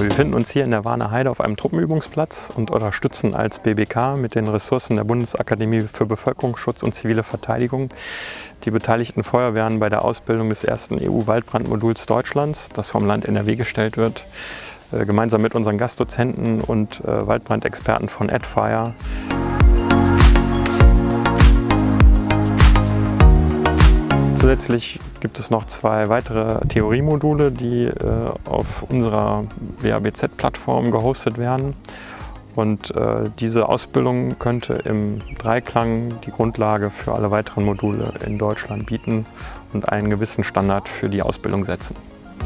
Wir befinden uns hier in der Warner Heide auf einem Truppenübungsplatz und unterstützen als BBK mit den Ressourcen der Bundesakademie für Bevölkerungsschutz und zivile Verteidigung die beteiligten Feuerwehren bei der Ausbildung des ersten EU-Waldbrandmoduls Deutschlands, das vom Land NRW gestellt wird, gemeinsam mit unseren Gastdozenten und Waldbrandexperten von AdFire. Zusätzlich gibt es noch 2 weitere Theoriemodule, die auf unserer WABZ-Plattform gehostet werden. Und diese Ausbildung könnte im Dreiklang die Grundlage für alle weiteren Module in Deutschland bieten und einen gewissen Standard für die Ausbildung setzen.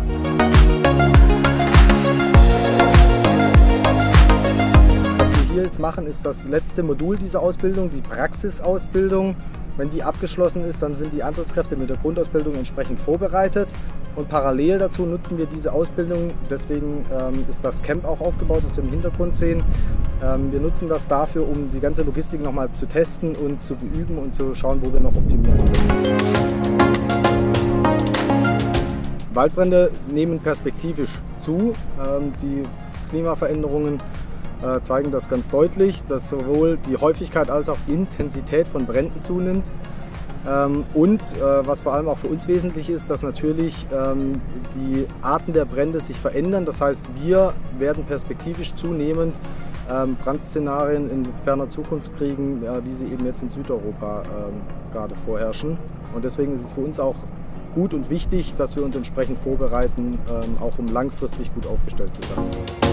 Was wir hier jetzt machen, ist das letzte Modul dieser Ausbildung, die Praxisausbildung. Wenn die abgeschlossen ist, dann sind die Einsatzkräfte mit der Grundausbildung entsprechend vorbereitet. Und parallel dazu nutzen wir diese Ausbildung, deswegen ist das Camp auch aufgebaut, was wir im Hintergrund sehen. Wir nutzen das dafür, um die ganze Logistik nochmal zu testen und zu beüben und zu schauen, wo wir noch optimieren können. Waldbrände nehmen perspektivisch zu. Die Klimaveränderungen zeigen das ganz deutlich, dass sowohl die Häufigkeit als auch die Intensität von Bränden zunimmt. Und was vor allem auch für uns wesentlich ist, dass natürlich die Arten der Brände sich verändern. Das heißt, wir werden perspektivisch zunehmend Brandszenarien in ferner Zukunft kriegen, wie sie eben jetzt in Südeuropa gerade vorherrschen. Und deswegen ist es für uns auch gut und wichtig, dass wir uns entsprechend vorbereiten, auch um langfristig gut aufgestellt zu sein.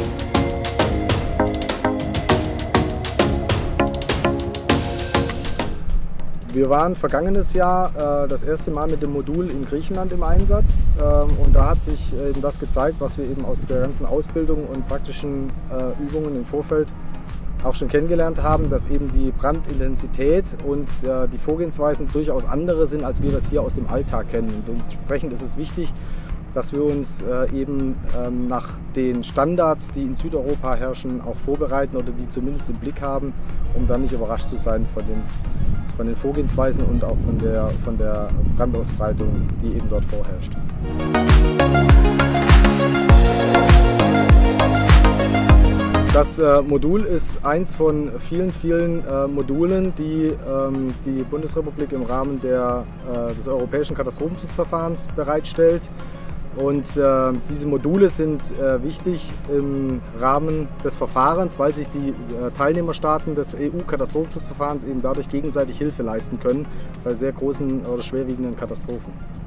Wir waren vergangenes Jahr das erste Mal mit dem Modul in Griechenland im Einsatz und da hat sich eben das gezeigt, was wir eben aus der ganzen Ausbildung und praktischen Übungen im Vorfeld auch schon kennengelernt haben, dass eben die Brandintensität und die Vorgehensweisen durchaus andere sind, als wir das hier aus dem Alltag kennen. Und entsprechend ist es wichtig, dass wir uns eben nach den Standards, die in Südeuropa herrschen, auch vorbereiten oder die zumindest im Blick haben, um dann nicht überrascht zu sein von den Vorgehensweisen und auch von der Brandausbreitung, die eben dort vorherrscht. Das Modul ist eins von vielen Modulen, die die Bundesrepublik im Rahmen des europäischen Katastrophenschutzverfahrens bereitstellt. Und diese Module sind wichtig im Rahmen des Verfahrens, weil sich die Teilnehmerstaaten des EU-Katastrophenschutzverfahrens eben dadurch gegenseitig Hilfe leisten können bei sehr großen oder schwerwiegenden Katastrophen.